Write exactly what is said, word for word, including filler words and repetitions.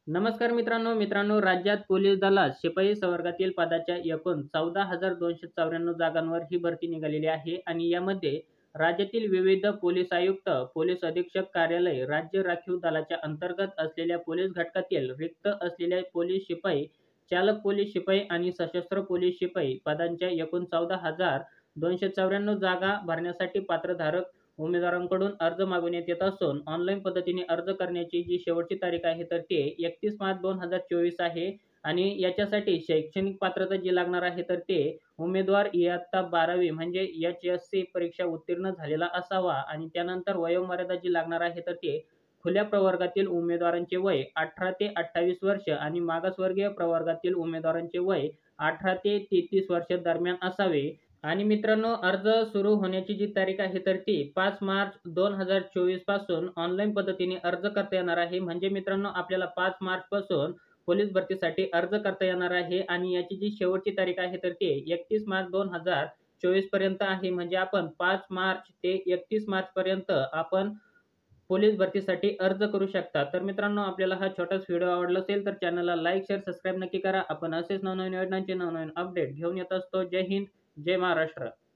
नमस्कार मित्रांनो मित्रांनो राज्यात पोलीस दलात शिपाई संवर्गातील पदाच्या एकूण चौदा हजार दोनशे चौऱ्याण्णव जागांवर ही भरती निघालेली आहे आणि यामध्ये राज्यातील विविध पोलीस आयुक्त, पोलीस अधीक्षक कार्यालय, राज्य राखीव दलाच्या अंतर्गत असलेल्या पोलीस घटकातील रिक्त असलेल्या पोलीस शिपाई, चालक पोलीस शिपाई आणि सशस्त्र पोलीस शिपाई पदांच्या एकूण चौदा हजार दोनशे चौऱ्याण्णव जागा भरण्यासाठी पात्रधारक उमेदवारांकडून अर्ज मागवण्यात येत असून ऑनलाईन पद्धतीने अर्ज करण्याची जी शेवटची तारीख आहे तर ते एकतीस मार्च दोन हजार चोवीस आहे आणि याच्यासाठी शैक्षणिक पात्रता जी लागणार आहे तर ते उमेदवार इयत्ता बारावी म्हणजे एच एस सी परीक्षा उत्तीर्ण झालेला असावा आणि त्यानंतर वयोमर्यादा जी लागणार आहे तर ते खुल्या प्रवर्गातील उमेदवारांचे वय अठरा ते अठ्ठावीस वर्ष आणि मागासवर्गीय प्रवर्गातील उमेदवारांचे वय अठरा ते तेहतीस वर्ष दरम्यान असावे। आणि मित्रांनो अर्ज सुरू होण्याची जी तारीख आहे तर ती पाच मार्च दोन हजार चोवीस पासून ऑनलाईन पद्धतीने अर्ज करता येणार आहे। म्हणजे मित्रांनो आपल्याला पाच मार्च पासून पोलीस भरतीसाठी अर्ज करता येणार आहे आणि याची जी शेवटची तारीख आहे तर ती एकतीस मार्च दोन हजार चोवीस पर्यंत आहे। म्हणजे आपण पाच मार्च ते एकतीस मार्च पर्यंत आपण पोलीस भरतीसाठी अर्ज करू शकता। तर मित्रांनो आपल्याला हा छोटासा व्हिडिओ आवडला असेल तर चॅनलला लाईक शेअर सबस्क्राईब नक्की करा। आपण असेच नवनवीन योजनांचे नवनवीन अपडेट घेऊन येत असतो। जय हिंद, जय महाराष्ट्र।